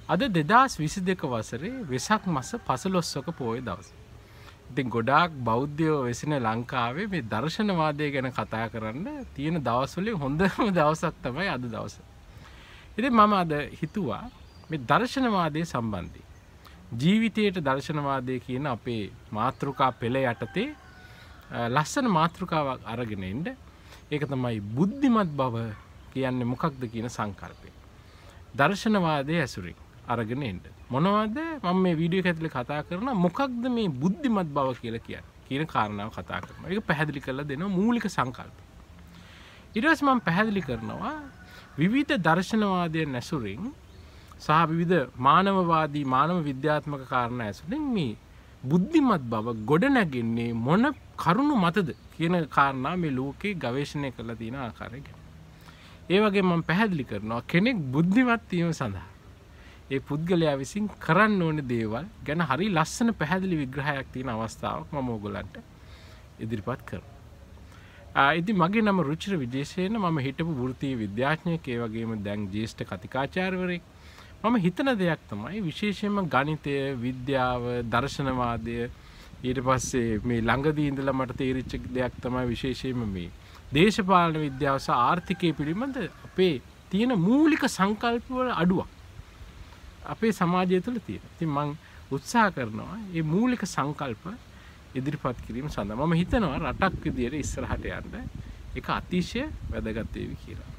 අද 2022 වසරේ වෙසක් මාස 15වක පෝය දවස. ඉතින් ගොඩාක් බෞද්ධයෝ වෙසෙන ලංකාවේ මේ දර්ශනවාදය ගැන කතා කරන්න තියෙන දවස්වලින් හොඳම දවසක් තමයි අද දවස. ඉතින් මම අද හිතුවා මේ දර්ශනවාදයේ සම්බන්ධයෙන් ජීවිතයට දර්ශනවාදය කියන අපේ මාතෘකා පෙළ යටතේ ලස්සන මාතෘකාවක් අරගෙන ඉන්න. ඒක තමයි බුද්ධිමත් බව කියන්නේ මොකක්ද කියන සංකල්පය. දර්ශනවාදයේ ඇසුරින් අරගෙන එන්න. මොනවද මම මේ වීඩියෝ එක ඇතුලේ කතා කරන මොකක්ද මේ බුද්ධිමත් බව කියලා කියන්නේ කියන කාරණාව කතා කරනවා. ඒක පැහැදිලි කරලා දෙනවා මූලික සංකල්ප. ඊට පස්සේ මම පැහැදිලි කරනවා විවිධ දර්ශනවාදයන් ඇසුරින් සහ විවිධ මානවවාදී මානව විද්‍යාත්මක කාරණා ඇසුරින් මේ බුද්ධිමත් බව ගොඩනැගෙන්නේ මොන කරුණු මතද කියන කාරණා මේ ලෝකේ ගවේෂණය කරලා තියෙන ආකාරය ගැන. ඒ වගේ මම පැහැදිලි කරනවා කෙනෙක් බුද්ධිමත් වීම සඳහා ඒ පුද්ගලයා විසින් කරන්න ඕන දේවල් ගැන හරි ලස්සන පැහැදිලි විග්‍රහයක් තියෙන අවස්ථාවක් මම ඔයගලන්ට ඉදිරිපත් කරනවා. ඉතින් මගේ නම රුචිර විජේසේන. මම හිටපු වෘත්තීය විද්‍යාඥයෙක්, ඒ වගේම දැන් ජ්‍යෙෂ්ඨ කතිකාචාර්යවරයෙක්. මම හිතන දෙයක් තමයි විශේෂයෙන්ම ගණිතය, විද්‍යාව, දර්ශනවාදය, ඊට පස්සේ මේ ළඟදී ඉඳලා මට තේරිච්ච දෙයක් තමයි විශේෂයෙන්ම මේ දේශපාලන විද්‍යාව සහ ආර්ථිකය පිළිබඳ අපේ තියෙන මූලික සංකල්ප වල අඩුවක් අපේ සමාජය තුළ තියෙන. ඉතින් මම උත්සාහ කරනවා මේ මූලික සංකල්ප ඉදිරිපත් කිරීම සඳහා. මම හිතනවා රටක් විදියට ඉස්සරහට යන්න ඒක අතිශය වැදගත් වේවි කියලා.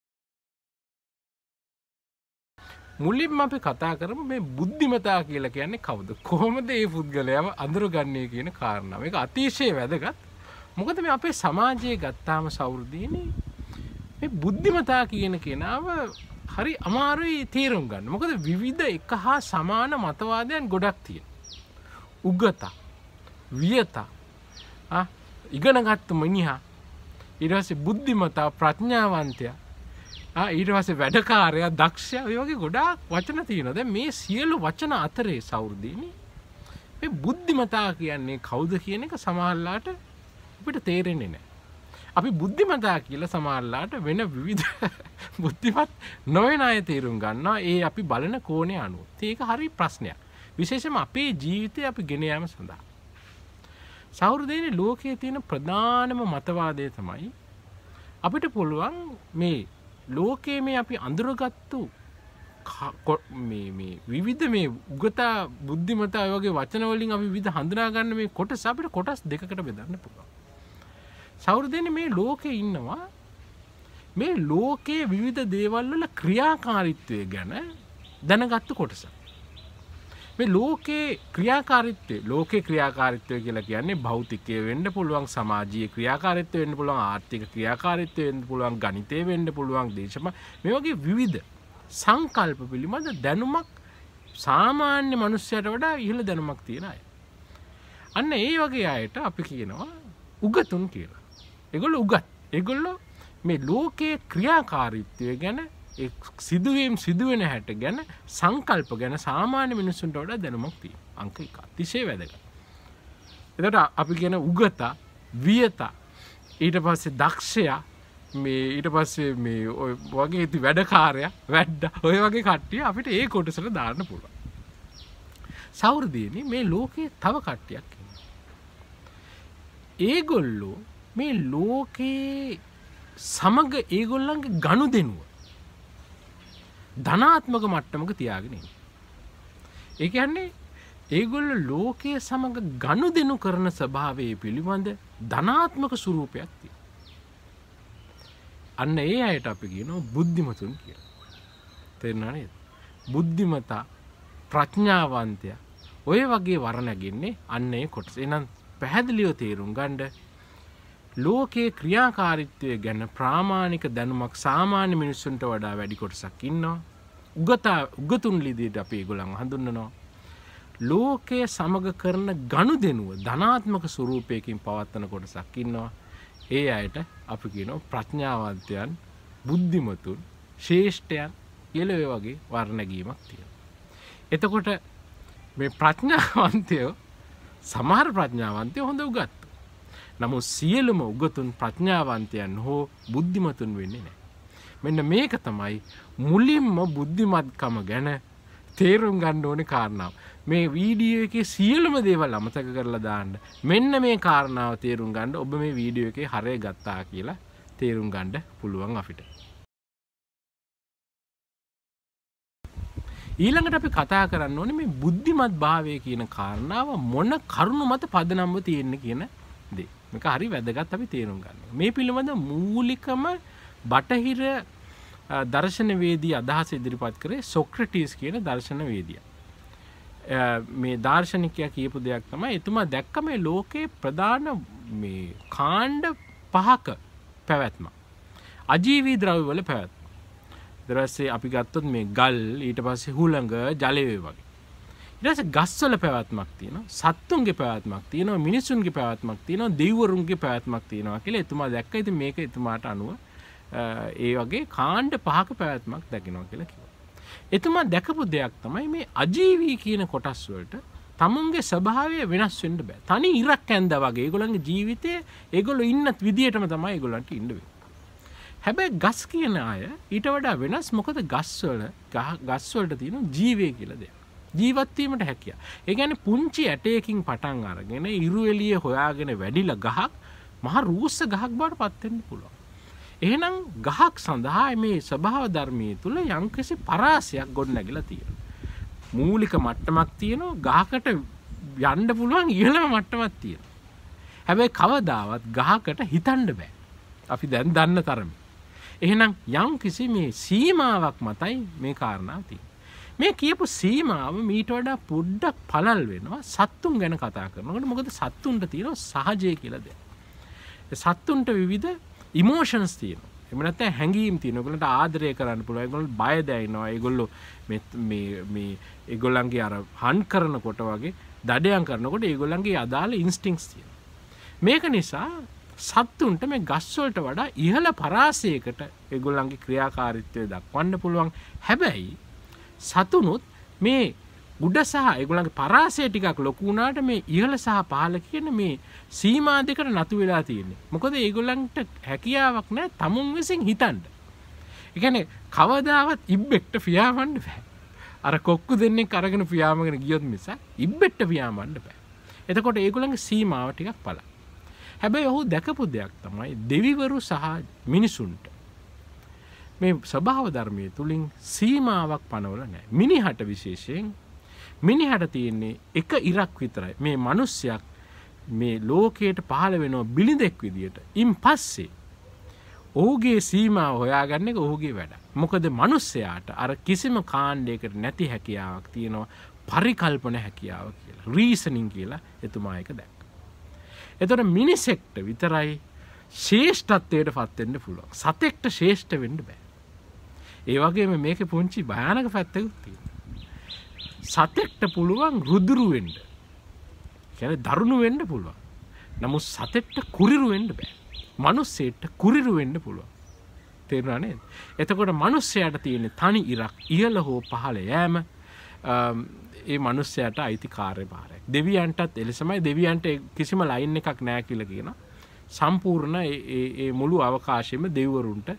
මුලින්ම අපි කතා කරමු මේ බුද්ධිමතා කියලා කියන්නේ කවුද? කොහොමද මේ පුද්ගලයාව අඳුරගන්නේ කියන කාරණාව. මේක අතිශය වැදගත්. මොකද මේ අපේ සමාජයේ ගත්තාම සෞර්දීනේ මේ බුද්ධිමතා කියන කෙනාව හරි අමාරුයි තේරුම් ගන්න. මොකද විවිධ එක හා සමාන මතවාදයන් ගොඩක් තියෙනවා. උගතා, වියතා, ඉගෙනගත්තු මිනිහා, ඊට පස්සේ බුද්ධිමතා, ප්‍රඥාවන්තයා, ඊට පස්සේ වැඩකාරයා, දක්ෂයා, ඔය වගේ ගොඩාක් වචන තියෙනවා. දැන් මේ සියලු වචන අතරේ සෞර්දීනේ මේ බුද්ධිමතා කියන්නේ කවුද කියන එක සමහරලාට අපිට තේරෙන්නේ නැහැ. අපි බුද්ධිමතා කියලා සමහරලාට වෙන විවිධ බුද්ධිමත් නොවන අය තේරුම් ගන්නවා ඒ අපි බලන කෝණය අනුව. ඒක හරි ප්‍රශ්නයක්. විශේෂයෙන්ම අපේ ජීවිතය අපි ගෙන යාම සඳහා. සෞර්දීනේ ලෝකයේ තියෙන ප්‍රධානම මතවාදය තමයි අපිට පුළුවන් මේ ලෝකයේ මේ අපි අඳුරගත්තු මේ විවිධ මේ උගතා, බුද්ධිමතා වගේ වචන වලින් අපි විවිධ හඳුනා ගන්න මේ කොටස අපිට කොටස් දෙකකට බෙදන්න පුළුවන්. සෞර්දීනේ මේ ලෝකේ ඉන්නවා මේ ලෝකයේ විවිධ දේවල් වල ක්‍රියාකාරීත්වය ගැන දැනගත්තු කොටස. මේ ලෝකයේ ක්‍රියාකාරීත්වය කියලා කියන්නේ භෞතිකය වෙන්න පුළුවන්, සමාජීය ක්‍රියාකාරීත්වය වෙන්න පුළුවන්, ආර්ථික ක්‍රියාකාරීත්වය වෙන්න පුළුවන්, ගණිතය වෙන්න පුළුවන්, මේ වගේ විවිධ සංකල්ප පිළිබඳ දැනුමක් සාමාන්‍ය මිනිස්සුන්ට වඩා ඉහළ දැනුමක් තියෙන අය. අන්න ඒ වගේ අයට අපි කියනවා උගතුන් කියලා. ඒගොල්ලෝ උගත්. ඒගොල්ලෝ මේ ලෝකයේ ක්‍රියාකාරීත්වය ගැන, ඒ සිදුවෙන හැට ගැන, සංකල්ප ගැන සාමාන්‍ය මිනිස්සුන්ට වඩා දැනුමක් තියෙනවා. අංක 1 අතිශය වැදගත්. එතකොට අපි කියන උගතා, වියතා, ඊට පස්සේ දක්ෂයා, මේ ඊට පස්සේ මේ ඔය වගේ ඉති වැඩකාරයා, වැඩ ඔය වගේ කට්ටිය අපිට ඒ කොටසට දාන්න පුළුවන්. සෞර්දීනේ මේ ලෝකයේ තව කට්ටියක් ඉන්නවා. ඒගොල්ලෝ මේ ලෝකේ සමග ඒගොල්ලන්ගේ ගනුදෙනුව ධනාත්මක මට්ටමක තියාගෙන ඉන්නේ. ඒ කියන්නේ ඒගොල්ලෝ ලෝකයේ සමග ගනුදෙනු කරන ස්වභාවය පිළිබඳ ධනාත්මක ස්වරූපයක් තියෙනවා. අන්න ඒ අයට අපි කියනවා බුද්ධිමතුන් කියලා. තේරුණා නේද? බුද්ධිමතා, ප්‍රඥාවන්තයා, ඔය වගේ වර්ණගින්නේ අන්න ඒ කොටස. එහෙනම් පැහැදිලිව තේරුම් ගන්න ලෝකයේ ක්‍රියාකාරීත්වය ගැන ප්‍රාමාණික දැනුමක් සාමාන්‍ය මිනිස්සුන්ට වඩා වැඩි කොටසක් ඉන්නවා. උගතුන් ලිදියට අපි ඒගොල්ලන් හඳුන්වනවා. ලෝකයේ සමග කරන ගනුදෙනුව ධනාත්මක ස්වරූපයකින් පවත්වන කොටසක් ඉන්නවා. ඒ අයට අපි කියනවා ප්‍රඥාවන්තයන්, බුද්ධිමතුන්, ශ්‍රේෂ්ඨයන් කියලා ඔය වගේ වර්ණගීමක් තියෙනවා. එතකොට මේ ප්‍රඥාවන්තයෝ, සමහර ප්‍රඥාවන්තයෝ හොඳ උගත්. නමුත් සියලුම උගතුන් ප්‍රඥාවන්තයන් හෝ බුද්ධිමතුන් වෙන්නේ නැහැ. මෙන්න මේක තමයි මුලින්ම බුද්ධිමත්කම ගැන තේරුම් ගන්න ඕනේ කාරණාව. මේ වීඩියෝ එකේ සියලුම දේවල් අමතක කරලා දාන්න. මෙන්න මේ කාරණාව තේරුම් ගන්න ඔබ මේ වීඩියෝ එකේ හරය ගත්තා කියලා තේරුම් ගන්න පුළුවන් අපිට. ඊළඟට අපි කතා කරන්න ඕනේ මේ බුද්ධිමත් භාවය කියන කාරණාව මොන කරුණු මත පදනම්ව තියෙන්නේ කියන දේ. මේක හරි වැදගත් අපි තේරුම් ගන්න. මේ පිළිබඳ මූලිකම බටහිර දර්ශනවේදී අදහස ඉදිරිපත් කරේ සොක්‍රටිස් කියන දර්ශනවේදියා. මේ දාර්ශනිකයා කියපු දෙයක් තමයි එතුමා දැක්ක මේ ලෝකේ ප්‍රධාන මේ කාණ්ඩ පහක පැවැත්ම. අජීවී ද්‍රව්‍ය වල පැවැත්ම. ඊට පස්සේ අපි ගත්තොත් මේ ගල්, ඊට පස්සේ හුළඟ, ජලය වගේ. ඊට පස්සේ ගස්වල පැවැත්මක් තියෙනවා, සත්තුන්ගේ පැවැත්මක් තියෙනවා, මිනිසුන්ගේ පැවැත්මක් තියෙනවා, දෙවිවරුන්ගේ පැවැත්මක් තියෙනවා කියලා එතුමා දැක්ක. ඉතින් මේක එතුමාට අනුව ඒ වගේ කාණ්ඩ පහක පැවැත්මක් දකිනවා කියලා කිව්වා. එතුමා දැකපු දෙයක් තමයි මේ අජීවී කියන කොටස් වලට තමුන්ගේ ස්වභාවය වෙනස් වෙන්න බෑ. තනි ඉරක් ඇඳා වගේ ඒගොල්ලන්ගේ ජීවිතේ ඒගොල්ලෝ ඉන්න විදියටම තමයි ඒගොල්ලන්ට ඉන්න වෙන්නේ. හැබැයි ගස් කියන අය ඊට වඩා වෙනස්. මොකද ගස් වලට තියෙන ජීවය කියලා දෙයක්. ජීවත් වීමට හැකියාව. ඒ කියන්නේ පුංචි ඇටයකින් පටන් අරගෙන ඉරු එළිය හොයාගෙන වැඩිලා ගහක් මහ රූස්ස ගහක් බවට පත් වෙන්න පුළුවන්. එහෙනම් ගහක් සඳහා මේ ස්වභාව ධර්මයේ තුල යම්කිසි පරාසයක් ගොඩනැගිලා තියෙනවා. මූලික මට්ටමක් තියෙනවා, ගහකට යන්න පුළුවන් ඉහළම මට්ටමක් තියෙනවා. හැබැයි කවදාවත් ගහකට හිතන්න බෑ. අපි දැන් දන්න තරමේ. එහෙනම් යම්කිසි මේ සීමාවක් මතයි මේ කාරණාව තියෙන්නේ. මේ කියපු සීමාව මීට වඩා පොඩ්ඩක් පළල් වෙනවා සත්තුන් ගැන කතා කරනකොට. මොකද සත්තුන්ට තියෙනවා සහජය කියලා දෙයක්. සත්තුන්ට විවිධ ඉමෝෂන්ස් තියෙනවා. එහෙම නැත්නම් හැඟීම් තියෙනවා. ඒගොල්ලන්ට ආදරය කරන්න පුළුවන්. ඒගොල්ලෝ බය දැනෙනවා. ඒගොල්ලෝ මේ ඒගොල්ලන්ගේ අර හන් කරනකොට වගේ දඩයන් කරනකොට ඒගොල්ලන්ගේ අදාළ ඉන්ස්ටින්ක්ට්ස් තියෙනවා. මේක නිසා සත්තුන්ට මේ ගස් වලට වඩා ඉහළ පරාසයකට ඒගොල්ලන්ගේ ක්‍රියාකාරීත්වය දක්වන්න පුළුවන්. හැබැයි සතුනුත් මේ උඩ සහ ඒගොල්ලන්ගේ පරාසය ටිකක් ලොකු වුණාට මේ ඉහළ සහ පහළ කියන මේ සීමා දෙකට නතු වෙලා තියෙන්නේ. මොකද ඒගොල්ලන්ට හැකියාවක් නැහැ තමුන් විසින් හිතන්න. ඒ කියන්නේ කවදාවත් ඉබ්බෙක්ට පියාඹන්න බෑ. අර කොක්කු දෙන්නෙක් අරගෙන පියාඹගෙන ගියොත් මිස ඉබ්බෙක්ට පියාඹන්න බෑ. එතකොට ඒගොල්ලන්ගේ සීමාව ටිකක් පළල්. හැබැයි ඔහු දැකපු දෙයක් තමයි දෙවිවරු සහ මිනිසුන්ට මේ ස්වභාව ධර්මයේ තුලින් සීමාවක් පනවල නැහැ. මිනිහට විශේෂයෙන් මිනිහට තියෙන්නේ එක ඉරක් විතරයි. මේ මිනිස්සයක් මේ ලෝකයට පහළ වෙනව බිලිඳෙක් විදියට. ඉන් පස්සේ ඔහුගේ සීමාව හොයාගන්න එක ඔහුගේ වැඩ. මොකද මිනිස්සයාට අර කිසිම කාණ්ඩයකට නැති හැකියාවක් තියෙනවා, පරිකල්පන හැකියාව කියලා. රීසනින් කියලා එතුමා එක දැක්කා. එතකොට මිනිසෙක්ට විතරයි ශ්‍රේෂ්ඨත්වයට පත් වෙන්න පුළුවන්. සතෙක්ට ශ්‍රේෂ්ඨ වෙන්න බෑ. ඒ වගේම මේකේ පුංචි භයානක පැත්තකුත් තියෙනවා. සතෙක්ට පුළුවන් රුදුරු වෙන්න. කියන්නේ දරුණු වෙන්න පුළුවන්. නමුත් සතෙක්ට කුරිරු වෙන්න බෑ. මිනිස්සෙට කුරිරු වෙන්න පුළුවන්. තේරුණා නේද? එතකොට මිනිස්සයාට තියෙන තනි ඉරක් ඉහළ හෝ පහළ යෑම ඒ මිනිස්සයාට අයිති කාර්යභාරයක්. දෙවියන්ටත් එලෙසමයි. දෙවියන්ට කිසිම ලයින් එකක් නැහැ කියලා කියනවා. සම්පූර්ණ ඒ මුළු අවකාශයේම දෙවිවරුන්ට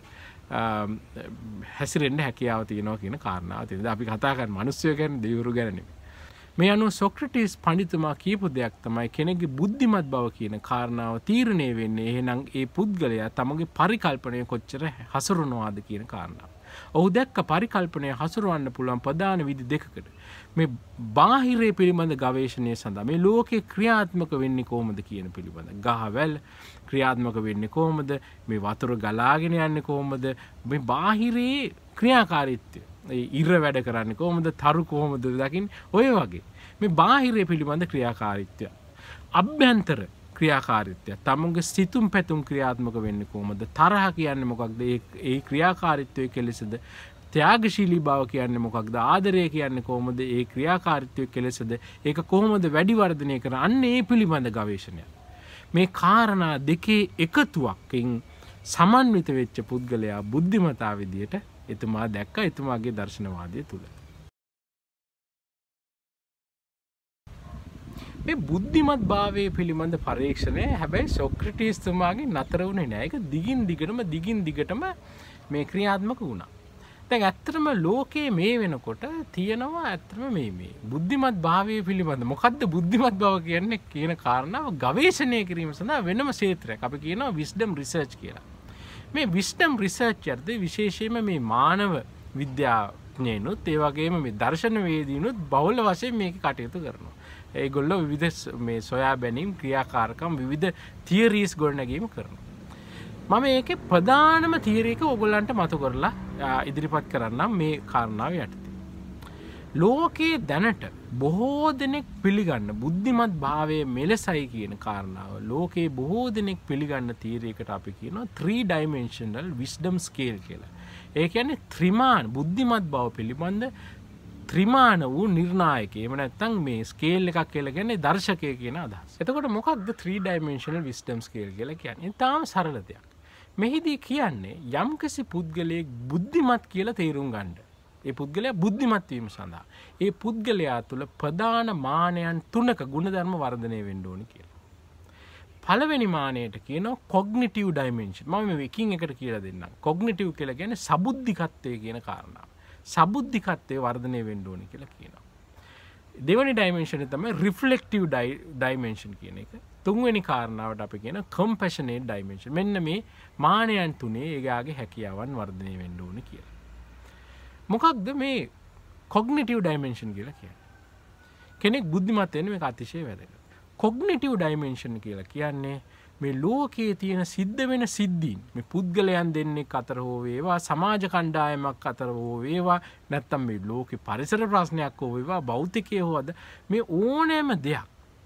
හැසිරෙන්න හැකියාව තියෙනවා කියන කාරණාව තියෙනවා. අපි කතා කරන්නේ මිනිස්සු ගැන, දෙවිවරු ගැන නෙමෙයි. මේ අනුව සොක්‍රටිස් පඬිතුමා කියපු දෙයක් තමයි කෙනෙක්ගේ බුද්ධිමත් බව කියන කාරණාව තීරණය වෙන්නේ එහෙනම් ඒ පුද්ගලයා තමගේ පරිකල්පනය කොච්චර හසුරුවනවාද කියන කාරණාව. ඔහු දැක්ක පරිකල්පනය හසුරවන්න පුළුවන් ප්‍රධාන විදි දෙකකට. මේ බාහිරය පිළිබඳ ගවේෂණය සඳහා මේ ලෝකේ ක්‍රියාත්මක වෙන්නේ කොහොමද කියන පිළිබඳ. ගහවැල් ක්‍රියාත්මක වෙන්නේ කොහොමද? මේ වතුර ගලාගෙන යන්නේ කොහොමද? මේ බාහිරේ ක්‍රියාකාරීත්වය. ඒ ඉර වැඩ කරන්නේ කොහොමද? තරු කොහොමද දකින්නේ? ඔය වගේ. මේ බාහිරය පිළිබඳ ක්‍රියාකාරීත්වය. අභ්‍යන්තර ක්‍රියාකාරීත්වය. තමුන්ගේ සිතුම් පැතුම් ක්‍රියාත්මක වෙන්නේ කොහොමද? තරහ කියන්නේ මොකක්ද? ඒ ක්‍රියාකාරීත්වය කෙලෙසද? ත්‍යාගශීලී බව කියන්නේ මොකක්ද? ආදරය කියන්නේ කොහොමද? ඒ ක්‍රියාකාරීත්වය කෙලෙසද? ඒක කොහොමද වැඩි වර්ධනය කරන්නේ? අන්න ඒ පිළිබඳ ගවේෂණය. මේ කාරණා දෙකේ එකතුවකින් සමන්විත වෙච්ච පුද්ගලයා බුද්ධිමතා විදියට එතුමා දැක්ක එතුමාගේ දර්ශනවාදය තුල. මේ බුද්ධිමත් භාවයේ පිළිබඳ පරීක්ෂණය හැබැයි සොක්‍රටිස් තුමාගේ නතර වුණේ නෑ. ඒක දිගින් දිගටම මේ ක්‍රියාත්මක වුණා. දැන් ඇත්තටම ලෝකයේ මේ වෙනකොට තියෙනවා ඇත්තටම මේ බුද්ධිමත් භාවය පිළිබඳ මොකද්ද බුද්ධිමත් බව කියන්නේ කියන කාරණාව ගවේෂණය කිරීම සඳහා වෙනම ක්ෂේත්‍රයක් අපි කියනවා විස්ඩම් රිසර්ච් කියලා. මේ විස්ඩම් රිසර්ච් යර්ථ විශේෂයෙන්ම මේ මානව විද්‍යාඥයනුත් ඒ වගේම මේ දර්ශනවේදීනුත් බහුල වශයෙන් මේක කටයුතු කරනවා. ඒගොල්ලෝ විවිධ මේ සොයා බැලීම් ක්‍රියාකාරකම් විවිධ තියරීස් ගොඩනැගීම කරනවා. මම ඒකේ ප්‍රධානම තියරි එක ඔයගොල්ලන්ට මතු කරලා ඉදිරිපත් කරන්නම් මේ කාරණාව යටතේ. ලෝකයේ දැනට බොහෝ දෙනෙක් පිළිගන්න බුද්ධිමත් භාවයේ මෙලසයි කියන කාරණාව ලෝකයේ බොහෝ දෙනෙක් පිළිගන්න තියරයකට අපි කියනවා 3 dimensional wisdom scale කියලා. ඒ කියන්නේ ත්‍රිමාන බුද්ධිමත් බව පිළිබඳ ත්‍රිමාන වූ නිර්ණායකය. එහෙම නැත්නම් මේ ස්කේල් එකක් කියලා කියන්නේ දර්ශකය කියන අදහස. එතකොට මොකක්ද 3 dimensional wisdom scale කියලා කියන්නේ? තාම සරල දෙයක්. මෙහිදී කියන්නේ යම්කිසි පුද්ගලයෙක් බුද්ධිමත් කියලා තේරුම් ගන්න. ඒ පුද්ගලයා බුද්ධිමත් වීම සඳහා ඒ පුද්ගලයා තුළ ප්‍රධාන මානයන් 3ක ගුණධර්ම වර්ධනය වෙන්න ඕනි කියලා. පළවෙනි මානයට කියනවා cognitive dimension. මම මේ එකින් එකට කියලා දෙන්නම්. cognitive කියලා කියන්නේ සබුද්ධිකත්වය කියන කාරණාව. සබුද්ධිකත්වයේ වර්ධනය වෙන්න ඕනි කියලා කියනවා. දෙවෙනි dimension එක තමයි reflective dimension කියන එක. තුන්වෙනි කාරණාවට අපි කියන compassionate dimension. මෙන්න මේ මානයන් තුනේ ඒගාගේ හැකියාවන් වර්ධනය වෙන්න ඕනි කියලා. මොකක්ද මේ cognitive dimension කියලා කියන්නේ? කෙනෙක් බුද්ධිමත් වෙන්න මේක අතිශය වැදගත්. cognitive dimension කියලා කියන්නේ මේ ලෝකයේ තියෙන සිද්ධ වෙන සිද්ධීන් මේ පුද්ගලයන් දෙන්නෙක් අතර හෝ වේවා සමාජ කණ්ඩායමක් අතර හෝ වේවා නැත්නම් මේ ලෝකේ පරිසර ප්‍රශ්නයක් හෝ වේවා භෞතිකය හෝද මේ ඕනෑම දෙයක්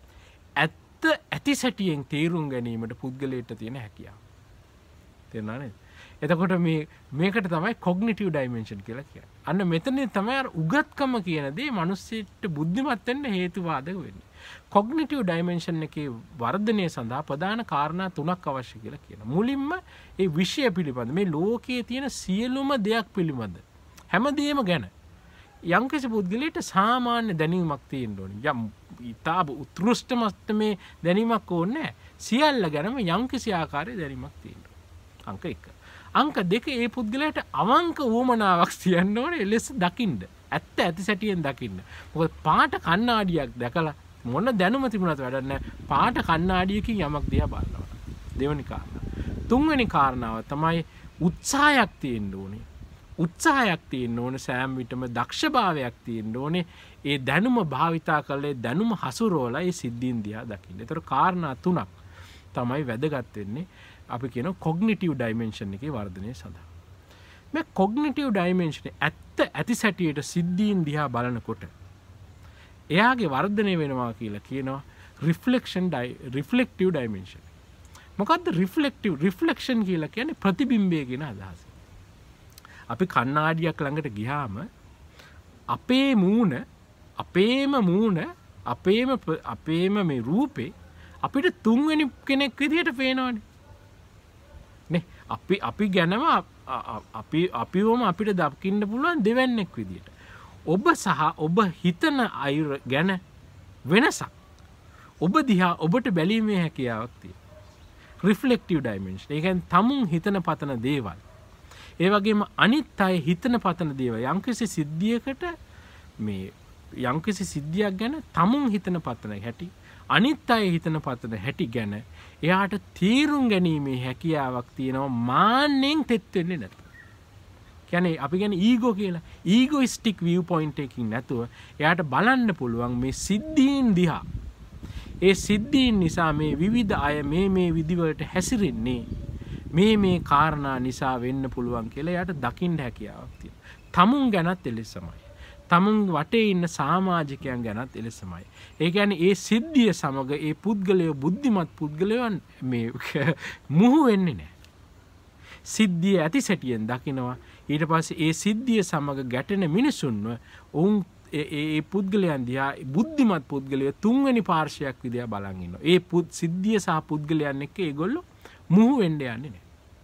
ඇත්ත ඇති සැටියෙන් තේරුම් ගැනීමට පුද්ගලයාට තියෙන හැකියාව. තේරුණා නේද? එතකොට මේකට තමයි cognitive dimension කියලා කියන්නේ. අන්න මෙතනදී තමයි අර උගත්කම කියන දේ මිනිස්සෙට බුද්ධිමත් වෙන්න හේතුවාදක වෙන්නේ. cognitive dimension එකේ වර්ධනය සඳහා ප්‍රධාන කාරණා 3ක් අවශ්‍ය කියලා කියනවා. මුලින්ම ඒ විෂය පිළිබඳ මේ ලෝකයේ තියෙන සියලුම දෙයක් පිළිබඳ හැමදේම ගැන යම්කිසි පුද්ගලයාට සාමාන්‍ය දැනීමක් තියෙන්න ඕනේ. යම් ඊතාව උත්කෘෂ්ඨ මට්ටමේ දැනීමක් ඕනේ නැහැ. සියල්ල ගැනම යම්කිසි ආකාරයේ දැනීමක් තියෙන්න ඕනේ. අංක 1. අංක 2 ඒ පුද්ගලයාට අවංක වුමනාවක් තියන්න ඕනේ ලෙස දකින්න. ඇත්ත ඇති සැටියෙන් දකින්න. මොකද පාට කණ්ණාඩියක් දැකලා මොන දැනුම තිබුණත් වැඩක් නැහැ. පාට කණ්ණාඩියකින් යමක් දිහා බලනවා. දෙවෙනි කාරණාව. තුන්වෙනි කාරණාව තමයි උත්සාහයක් තියෙන්න ඕනේ. උත්සාහයක් තියෙන්න ඕනේ සෑම විටම දක්ෂභාවයක් තියෙන්න ඕනේ. ඒ දැනුම භාවිතා කරලා දැනුම හසුරවලා ඒ සිද්ධීන් දිහා දකින්න. ඒතර කාරණා 3ක් තමයි වැදගත් වෙන්නේ. අපි කියන cognitive dimension එකේ වර්ධනය සඳහා. මේ cognitive dimension ඇත්ත ඇති සැටියට සිද්ධීන් දිහා බලනකොට එයාගේ වර්ධනය වෙනවා කියලා කියනවා reflective dimension. මොකද්ද reflection කියලා කියන්නේ ප්‍රතිබිම්බය කියන අදහස. අපි කණ්ණාඩියක් ළඟට ගියාම අපේම මේ රූපේ අපිට තුන්වෙනි කෙනෙක් විදිහට පේනවනේ. නේ අපි ගැනම අපිවම අපිට දකින්න පුළුවන් දෙවන්නේක් විදිහට. ඔබ සහ ඔබ හිතන අය ගැන වෙනසක් ඔබ දිහා ඔබට බැලීමේ හැකියාවක් තියෙනවා. රිෆ්ලෙක්ටිව් ඩයිමෙන්ෂන්. ඒ කියන්නේ තමුන් හිතන පතන දේවල්. ඒ වගේම අනිත් අය හිතන පතන දේවල් යම්කිසි සිද්ධියක් ගැන තමුන් හිතන පතන හැටි අනිත් අය හිතන පතන හැටි ගැන එයාට තීරුම් ගැනීමේ හැකියාවක් තියෙනවා මාන්නෙන් තෙත් වෙන්නේ නැතුව. කියන්නේ අපි කියන්නේ ඊගෝ කියලා. ඊගෝයිස්ටික් view point එකකින් නැතුව එයාට බලන්න පුළුවන් මේ සිද්ධීන් දිහා. ඒ සිද්ධීන් නිසා මේ විවිධ අය මේ විදිවලට හැසිරෙන්නේ මේ කාරණා නිසා වෙන්න පුළුවන් කියලා එයාට දකින්න හැකියාවක් තියෙනවා. තමුන් ගැනත් එලෙසමයි. තමුන් වටේ ඉන්න සමාජිකයන් ගැනත් එලෙසමයි. ඒ කියන්නේ ඒ සිද්ධිය සමග ඒ පුද්ගලයෝ බුද්ධිමත් පුද්ගලයන් මේ මුහු වෙන්නේ නැහැ. සිද්ධිය ඇති සැටියෙන් දකිනවා. ඊට පස්සේ ඒ සිද්ධිය සමග ගැටෙන මිනිසුන්ව ඔවුන් ඒ පුද්ගලයන් දිහා බුද්ධිමත් පුද්ගලයෝ තුන්වෙනි පාර්ශවයක් විදිහට බලන් ඉන්නවා. ඒ සිද්ධිය සහ පුද්ගලයන් එක්ක ඒගොල්ලෝ මුහු වෙන්න යන්නේ නැහැ.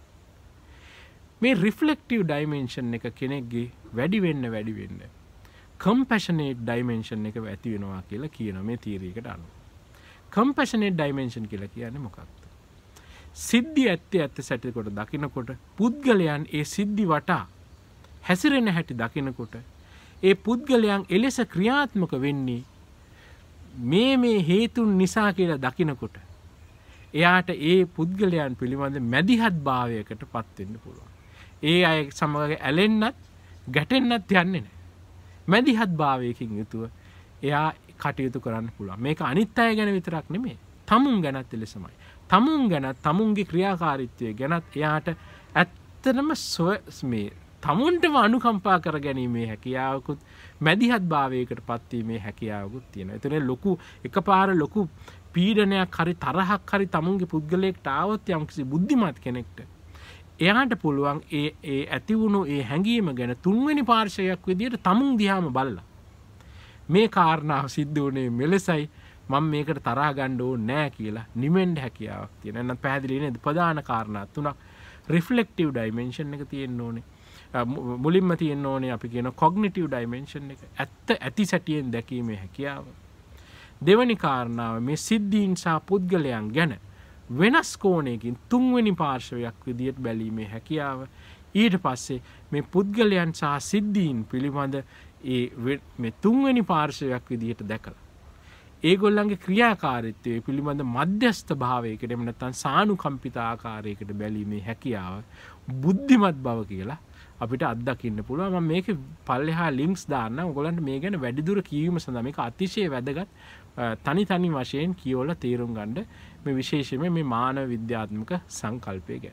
මේ රිෆ්ලෙක්ටිව් ඩයිමෙන්ෂන් එක කෙනෙක්ගේ වැඩි වෙන්න කම්පැෂනේට් ඩයිමෙන්ෂන් එක ඇති වෙනවා කියලා කියනවා මේ තියරියකට අනුව. කම්පැෂනේට් ඩයිමෙන්ෂන් කියලා කියන්නේ මොකක්ද? සිද්ධිය ඇත්ත සැටිකොට දකිනකොට පුද්ගලයන් ඒ සිද්ධි වටා හැසිරෙන හැටි දකිනකොට ඒ පුද්ගලයන් එලෙස ක්‍රියාත්මක වෙන්නේ මේ හේතුන් නිසා කියලා දකිනකොට එයාට ඒ පුද්ගලයන් පිළිබඳ මැදිහත් භාවයකට පත් වෙන්න පුළුවන්. ඒ අය සමග ඇලෙන්නත් ගැටෙන්නත් යන්නේ නැහැ. මැදිහත් භාවයකින් යුතුව එයා කටයුතු කරන්න පුළුවන්. මේක අනිත් අය ගැන විතරක් නෙමෙයි. තමුන් ගැනත් එලෙසමයි. තමුන් ගැනත් තමුන්ගේ ක්‍රියාකාරීත්වය ගැනත් එයාට ඇත්තටම මේ තමුන්ටම අනුකම්පා කර ගැනීමේ හැකියාවකුත් මැදිහත් භාවයකට පත්වීමේ හැකියාවකුත් තියෙනවා. එතන ලොකු එකපාර ලොකු පීඩනයක් හරි තරහක් හරි තමුන්ගේ පුද්ගලයෙක්ට ආවොත් යම්කිසි බුද්ධිමත් කෙනෙක්ට එයාට පුළුවන් ඒ ඇති වුණු ඒ හැඟීම ගැන තුන්වෙනි පාර්ශවයක් විදියට තමුන් දිහාම බලලා මේ කාරණාව සිද්ධ වුණේ මෙලෙසයි මම මේකට තරහ ගන්න ඕනේ නැහැ කියලා නිමෙන්න හැකියාවක් තියෙනවා. එහෙනම් පැහැදිලි නේද? ප්‍රධාන කාරණා තුනක් රිෆ්ලෙක්ටිව් ඩයිමෙන්ෂන් එක තියෙන්න ඕනේ. මුලින්ම තියෙන්න ඕනේ අපි කියන කොග්නිටිව් ඩයිමෙන්ෂන් එක. ඇති සැටියෙන් දැකීමේ හැකියාව. දෙවැනි කාරණාව මේ සිද්ධීන් සහ පුද්ගලයන් ගැන වෙනස් කෝණයකින් තුන්වෙනි පාර්ශවයක් විදියට බැලීමේ හැකියාව. ඊට පස්සේ මේ පුද්ගලයන් සහ සිද්ධීන් පිළිබඳ මේ තුන්වෙනි පාර්ශවයක් විදියට දැකලා ඒගොල්ලන්ගේ ක්‍රියාකාරීත්වය පිළිබඳ මධ්‍යස්ථ භාවයකට එහෙම නැත්නම් සානුකම්පිත ආකාරයකට බැලීමේ හැකියාව බුද්ධිමත් බව කියලා අපිට අත්දකින්න පුළුවන්. මම මේකේ පල්ලෙහා ලින්ක්ස් දාන්නම්. ඔයගොල්ලන්ට මේ ගැන වැඩිදුර කියවීම සඳහා මේක අතිශය වැදගත් තනි වශයෙන් කියවලා තේරුම් ගන්න මේ විශේෂයෙන්ම මේ මානව විද්‍යාත්මක සංකල්පය ගැන.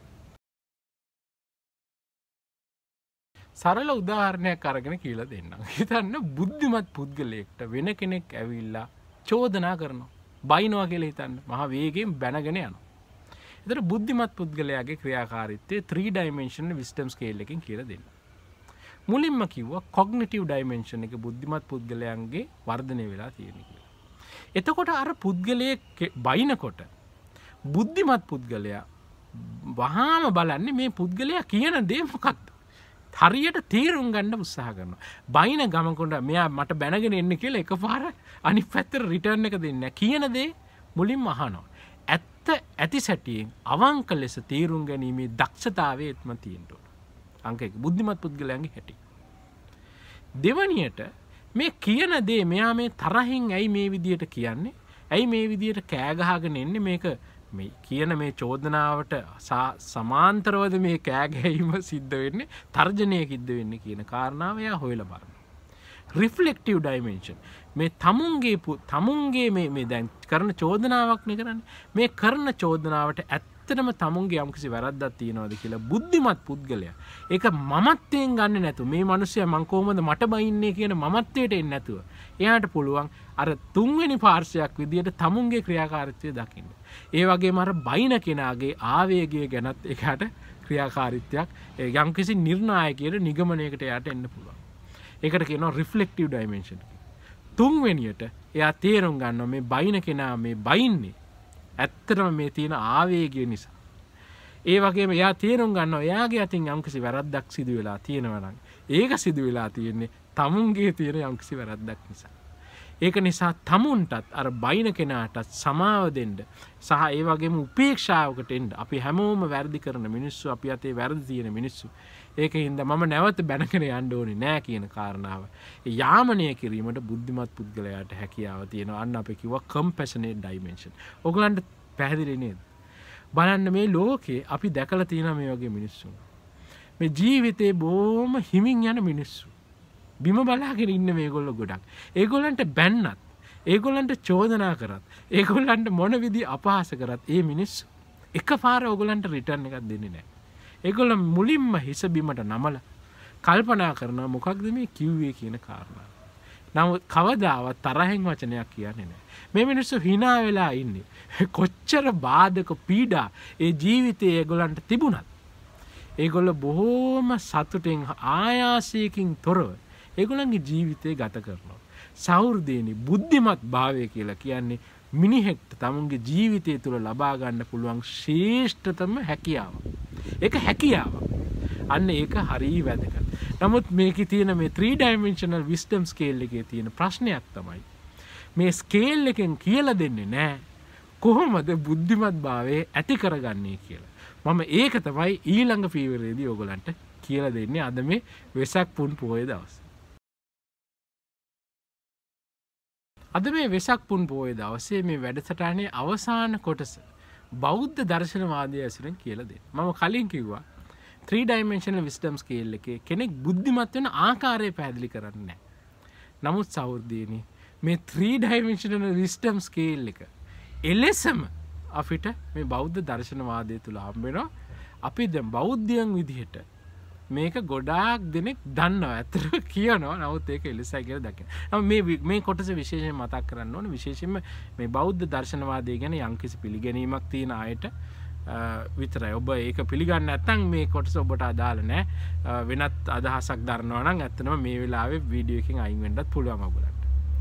සරල උදාහරණයක් අරගෙන කියලා දෙන්නම්. හිතන්න බුද්ධිමත් පුද්ගලයෙක්ට වෙන කෙනෙක් ඇවිල්ලා චෝදනා කරනවා. බයිනවා කියලා හිතන්න. මහා වේගයෙන් බැනගෙන යනවා. ඒතර බුද්ධිමත් පුද්ගලයාගේ ක්‍රියාකාරීත්වය 3 dimensional wisdom scale එකකින් කියලා දෙන්න. මුලින්ම කිව්වා cognitive dimension එක බුද්ධිමත් පුද්ගලයන්ගේ වර්ධනය වෙලා තියෙන කියලා. එතකොට අර පුද්ගලයේ බයිනකොට බුද්ධිමත් පුද්ගලයා වහාම බලන්නේ මේ පුද්ගලයා කියන දේ මොකක්ද? හරියට තීරුම් ගන්න උත්සාහ කරනවා. බයින ගමකොට මෙයා මට බැනගෙන එන්න කියලා එකපාර අනිත් පැත්තට රිටර්න් එක දෙන්නේ නැහැ. කියන දේ මුලින්ම අහනවා. ඇති සැටියෙන් අවංක ලෙස තීරුම් ගැනීමේ දක්ෂතාවය එත්ම තියෙන්න ඕන. අංක 1 බුද්ධිමත් පුද්ගලයන්ගේ හැටි. දෙවනියට මේ කියන දේ මෙයා මේ තරහින් ඇයි මේ විදියට කියන්නේ? ඇයි මේ විදියට කෑ ගහගෙන එන්නේ? මේක මේ කියන මේ චෝදනාවට සමාන්තරවද මේ කෑ ගැහිම සිද්ධ වෙන්නේ? තර්ජනය සිද්ධ වෙන්නේ කියන කාරණාව එයා හොයලා බලනවා. රිෆ්ලෙක්ටිව් ඩයිමෙන්ෂන් මේ තමුන්ගේ මේ දැන් කරන චෝදනාවක් නේ කරන්නේ. මේ කරන චෝදනාවට ඇත්තටම තමුන්ගේ යම්කිසි වැරද්දක් තියෙනවද කියලා බුද්ධිමත් පුද්ගලයා ඒක මමත්වයෙන් ගන්න නැතුව මේ මිනිස්සයා මං කොහොමද මට බයින්නේ කියන මමත්වයට එන්නේ නැතුව එයාට පුළුවන් අර තුන්වෙනි පාර්ශවයක් විදියට තමුන්ගේ ක්‍රියාකාරීත්වය දකින්න. ඒ වගේම අර බයින කෙනාගේ ආවේගය ගැනත් ඒකට ක්‍රියාකාරීත්වයක් යම්කිසි නිර්ණායකයේ නිගමනයකට එයාට එන්න පුළුවන්. ඒකට කියනවා රිෆ්ලෙක්ටිව් ඩයිමෙන්ෂන්. තුන්වෙනියට එයා තේරුම් ගන්නවා මේ බයින කෙනා මේ බයින්නේ ඇත්තටම මේ තියෙන ආවේගය නිසා. ඒ වගේම එයා තේරුම් ගන්නවා එයාගේ අතින් යම්කිසි වැරද්දක් සිදු වෙලා තියෙනවා නම් ඒක සිදු වෙලා තියෙන්නේ තමුන්ගේ තියෙන යම්කිසි වැරද්දක් නිසා. ඒක නිසා තමුන්ටත් අර බයින කෙනාටත් සමාව දෙන්න සහ ඒ වගේම උපේක්ෂාවකට එන්න. අපි හැමෝම වැරදි කරන මිනිස්සු, අපි අතේ වැරදි තියෙන මිනිස්සු. ඒකින්ද මම නැවත බැනගෙන යන්න ඕනේ නෑ කියන කාරණාව. යාමනය කිරීමට බුද්ධිමත් පුද්ගලයාට හැකියාව තියෙනවා. අන්න අපි කිව්වා compassionate dimension. ඔයගලන්ට පැහැදිලි නේද? බලන්න මේ ලෝකේ අපි දැකලා තියෙන මේ වගේ මිනිස්සු. මේ ජීවිතේ බොහොම හිමින් යන මිනිස්සු. බිම බලාගෙන ඉන්න මේගොල්ලෝ ගොඩක්. ඒගොල්ලන්ට බැන්නත්, ඒගොල්ලන්ට චෝදනා කරත්, ඒගොල්ලන්ට මොන විදි අපහාස කරත් ඒ මිනිස්සු එකපාර ඕගොල්ලන්ට රිටර්න් එකක් දෙන්නේ නැහැ. ඒගොල්ලෝ මුලින්ම හිස බිමට නමලා කල්පනා කරනවා මොකක්ද මේ කිව්වේ කියන කාරණාව. නමුත් කවදාවත් තරහෙන් වචනයක් කියන්නේ නැහැ. මේ මිනිස්සු hina වෙලා ඉන්නේ. කොච්චර බාධක පීඩා ඒ ජීවිතයේ ඒගොල්ලන්ට තිබුණත් ඒගොල්ලෝ බොහෝම සතුටින් ආයාසයකින් තොරව ඒගොල්ලන්ගේ ජීවිතය ගත කරනවා. සෞර්දේනි බුද්ධිමත් භාවය කියලා කියන්නේ මිනිහෙක්ට තමුන්ගේ ජීවිතය තුළ ලබා ගන්න පුළුවන් ශ්‍රේෂ්ඨතම හැකියාව. ඒක හැකියාව. අන්න ඒක හරිය වැදගත්. නමුත් මේකේ තියෙන මේ 3 dimensional wisdom scale එකේ තියෙන ප්‍රශ්නයක් තමයි මේ ස්කේල් එකෙන් කියලා දෙන්නේ නැහැ කොහොමද බුද්ධිමත් භාවය ඇති කරගන්නේ කියලා. මම ඒක තමයි ඊළඟ පීවරේදී ඔයගලන්ට කියලා දෙන්නේ අද මේ වෙසක් පුන් පොහොය දවසේ. අද මේ වෙසක් පුන් පොහොය දවසේ මේ වැඩසටහනේ අවසාන කොටස බෞද්ධ දර්ශනවාදය ඇසුරෙන් කියලා දෙන්න. මම කලින් කිව්වා 3 dimensional wisdom scale එකේ කෙනෙක් බුද්ධිමත් වෙන ආකාරය පැහැදිලි කරන්නේ නැහැ. නමුත් සහෘදීනි මේ 3 dimensional wisdom scale එක එලෙසම අපිට මේ බෞද්ධ දර්ශනවාදය තුල හම්බ වෙනවා. අපි දැන් බෞද්ධයන් විදිහට මේක ගොඩාක් දෙනෙක් දන්නවා. ඇත්තට කියනවා. නමුත් ඒක එලෙසයි කියලා දකිනවා. මේ කොටස විශේෂයෙන් මතක් කරන්න ඕනේ. විශේෂයෙන්ම මේ බෞද්ධ දර්ශනවාදය ගැන යම්කිසි පිළිගැනීමක් තියෙන අයට විතරයි. ඔබ ඒක පිළිගන්නේ නැත්නම් මේ කොටස ඔබට අදාළ නැහැ. වෙනත් අදහසක් දරනවා නම් ඇත්තටම මේ වෙලාවේ වීඩියෝ එකකින් අයින් වෙන්නත් පුළුවන් ඔයගොල්ලන්ට.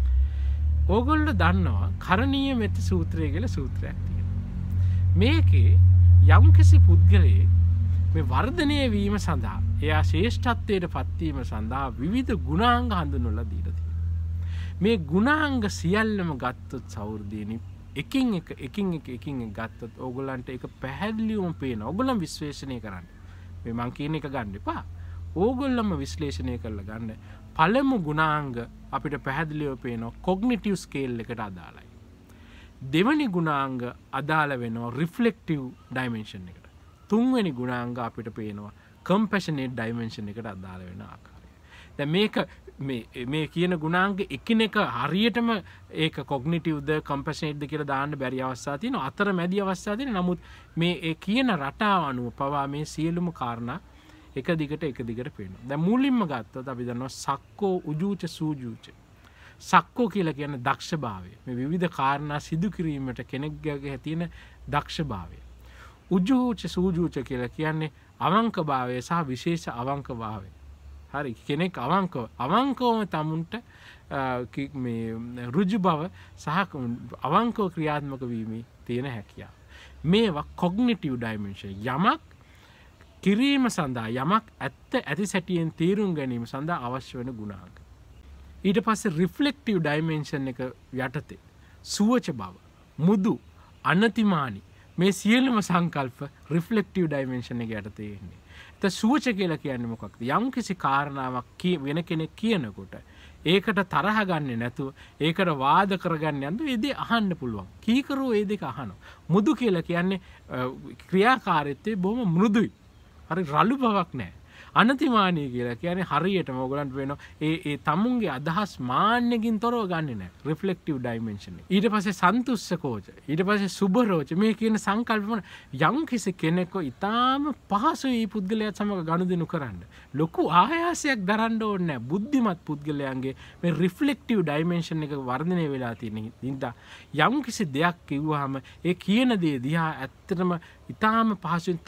ඕගොල්ලෝ දන්නවා කරණීය මෙත්ත සූත්‍රය කියලා සූත්‍රයක් තියෙනවා. මේකේ යම්කිසි පුද්ගලයෙක් මේ වර්ධනය වීම සඳහා එයා ශ්‍රේෂ්ඨත්වයට පත්වීම සඳහා විවිධ ගුණාංග හඳුන්වලා දීලා තියෙනවා. මේ ගුණාංග සියල්ලම ගත්තොත් සෞර්දීනි එකින් එක ගත්තොත් ඕගොල්ලන්ට ඒක පැහැදිලිවම පේනවා. ඕගොල්ලන් විශ්ලේෂණය කරන්න. මේ මං කියන එක ගන්න එපා. ඕගොල්ලන්ම විශ්ලේෂණය කරලා ගන්න. පළමු ගුණාංග අපිට පැහැදිලිව පේනවා කොග්නිටිව් ස්කේල් එකට අදාළයි. දෙවැනි ගුණාංග අදාළ වෙනවා රිෆ්ලෙක්ටිව් ඩයිමෙන්ෂන් එකට. තුන්වෙනි ගුණාංග අපිට පේනවා කම්පැෂනේට් ඩයිමෙන්ෂන් එකට අදාළ වෙන ආකාරය. දැන් මේ කියන ගුණාංග එකිනෙක හරියටම ඒක කොග්නිටිව්ද කම්පැෂනේට්ද කියලා දාන්න බැරි අවස්ථා තියෙනවා. අතරමැදි අවස්ථා තියෙනවා. නමුත් මේ කියන රටාව අනුව පවා මේ සියලුම කාරණා එක දිගට පේනවා. දැන් මුලින්ම ගත්තොත් අපි දන්නවා සක්කෝ උජූච සූජූච. සක්කෝ කියලා කියන්නේ දක්ෂභාවය. මේ විවිධ කාරණා සිදු කිරීමට කෙනෙක්ගේ තියෙන දක්ෂභාවය. උජූච සූජූච කියලා කියන්නේ අවංකභාවය සහ විශේෂ අවංකභාවය. හරි කෙනෙක් අවංකවම තමුන්ට මේ ඍජු බව සහ අවංකව ක්‍රියාත්මක වීමේ තියෙන හැකියාව. මේවා කොග්නිටිව් ඩයිමෙන්ෂන්. යමක් කිරීම සඳහා යමක් ඇති සැටියෙන් තීරුම් ගැනීම සඳහා අවශ්‍ය වෙන ගුණාංග. ඊට පස්සේ රිෆ්ලෙක්ටිව් ඩයිමෙන්ෂන් එක යටතේ සුවච බව, මුදු, අනතිමානි මේ සියලුම සංකල්ප රිෆ්ලෙක්ටිව් ඩයිමෙන්ෂන් එක යටතේ ඉන්නේ. ඒත් සුවච කියලා කියන්නේ මොකක්ද? යම්කිසි කාරණාවක් වෙන කෙනෙක් කියනකොට ඒකට තරහ ගන්නේ නැතුව ඒකට වාද කරගන්න යන්න ඒ දේ අහන්න පුළුවන්. කීකරුව ඒ දෙක අහනවා. මුදු කියලා කියන්නේ ක්‍රියාකාරීත්වයේ බොහොම මෘදුයි. හරි රළු බවක් නැහැ. අනතිමානී කියලා කියන්නේ හරියටම ඔයගලන්ට වෙනවා ඒ තමුන්ගේ අදහස් මාන්නකින් තොරව ගන්නෙ නැහැ. රිෆ්ලෙක්ටිව් ඩයිමෙන්ෂන් එක. ඊට පස්සේ සන්තුෂ්කෝච. ඊට පස්සේ සුබරෝච. මේ කියන සංකල්පන යම්කිසි කෙනෙක්ව ඊටාම පහසුයි පුද්ගලයාත් සමග ගනුදෙනු කරන්න. ලොකු ආයාසයක් දරන්න ඕනේ නැහැ. බුද්ධිමත් පුද්ගලයන්ගේ මේ රිෆ්ලෙක්ටිව් ඩයිමෙන්ෂන් එක වර්ධනය වෙලා තියෙන හින්දා යම්කිසි දෙයක් කිව්වහම ඒ කියන දේ දිහා ඇත්තටම ඊටාම පහසුවෙන්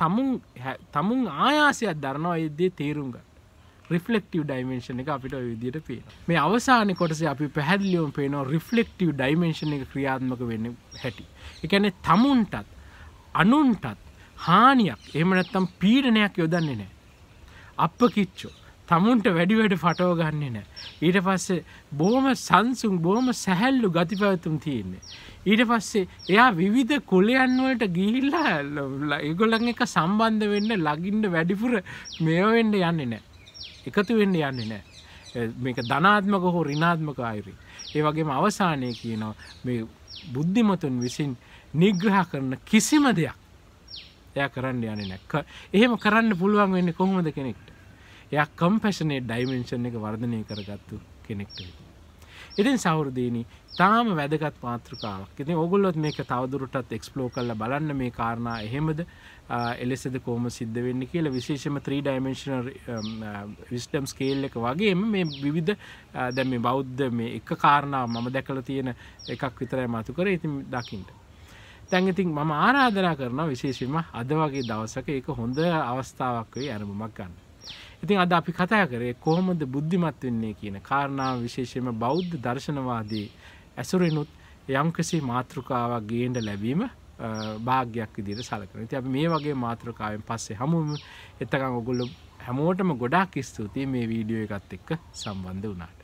තමුන් ආයාසයක් දරනවා ඒ දේ තේරුම් ගන්න. රිෆ්ලෙක්ටිව් ඩයිමෙන්ෂන් එක අපිට ওই විදිහට පේනවා. මේ අවසානයේ කොටසේ අපි පැහැදිලිවම පේනවා රිෆ්ලෙක්ටිව් ඩයිමෙන්ෂන් එක ක්‍රියාත්මක වෙන්නේ හැටි. ඒ කියන්නේ තමුන්ටත් අනුන්ටත් හානියක් එහෙම නැත්නම් පීඩනයක් යොදන්නේ නැහැ. අප්පකිච්චෝ තමුන්ට වැඩි ෆටෝ ගන්නෙ නැහැ. ඊට පස්සේ බොහොම සංසුන් බොහොම සැහැල්ලු ගතිපැවතුම් තියෙන්නේ. ඊට පස්සේ එයා විවිධ කුලයන් වලට ගිහිල්ලා ඒගොල්ලන් එක්ක සම්බන්ධ වෙන්න ළඟින්න වැඩිපුර මේව වෙන්න යන්නේ නැහැ. එකතු වෙන්න යන්නේ නැහැ. මේක ධනාත්මක හෝ ඍණාත්මක ආයුරින්. ඒ වගේම අවසානයේ කියනවා මේ බුද්ධිමතුන් විසින් නිග්‍රහ කරන කිසිම දෙයක් එයා කරන්න යන්නේ නැහැ. එහෙම කරන්න පුළුවන් වෙන්නේ කොහොමද කෙනෙක්ට? එයා කම්පැෂනේට් ඩයිමෙන්ෂන් එක වර්ධනය කරගත්තු කෙනෙක්ට. ඉතින් සහෘදීනි තාම වැදගත් මාතෘකාවක්. ඉතින් ඕගොල්ලොත් මේක තවදුරටත් එක්ස්ප්ලෝර් කරලා බලන්න මේ කාරණා එහෙමද එලෙසද කොහොම සිද්ධ වෙන්නේ කියලා විශේෂයෙන්ම 3 dimensional wisdom scale එක වගේම මේ විවිධ දැන් මේ බෞද්ධ මේ එක කාරණා මම දැකලා තියෙන එකක් විතරයි මතු කරේ. ඉතින් දකින්න. දැන් ඉතින් මම ආරාධනා කරනවා විශේෂයෙන්ම අද වගේ දවසක ඒක හොඳ අවස්ථාවක් වෙයි අරමුමක් ගන්න. ඉතින් අද අපි කතා කරේ කොහොමද බුද්ධිමත් වෙන්නේ කියන කාරණාව විශේෂයෙන්ම බෞද්ධ දර්ශනවාදී ඇසුරිනුත් යම්කිසි මාතෘකාවක් ගේන්න ලැබීම භාග්‍යයක් විදිහට සැලකනවා. ඉතින් අපි මේ වගේ මාතෘකාවෙන් පස්සේ හමුවෙමු. එතකන් ඔයගොල්ලෝ හැමෝටම ගොඩාක් ස්තුතියි මේ වීඩියෝ එකත් එක්ක සම්බන්ධ වුණාට.